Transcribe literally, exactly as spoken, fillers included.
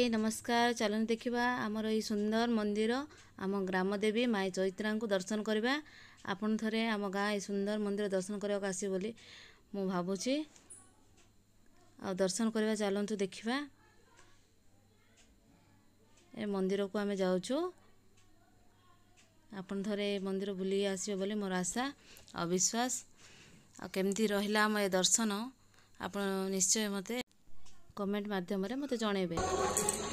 नमस्कार। चलन देखा आमर ये सुंदर मंदिर आम ग्राम देवी माई चैत्रा को दर्शन करवा। आपन थरे आम गाँ ये सुंदर मंदिर दर्शन करने आसी बोली मु भावुची। आ दर्शन करवा चलतु देखा ए मंदिर को आमे जाऊँ। आपन थरे मंदिर बुली आसबे बोली मोर आशा और विश्वास। आ केमती रहिला आम ए दर्शन आप निश्चय मते कमेंट माध्यम रे मते जणेबे।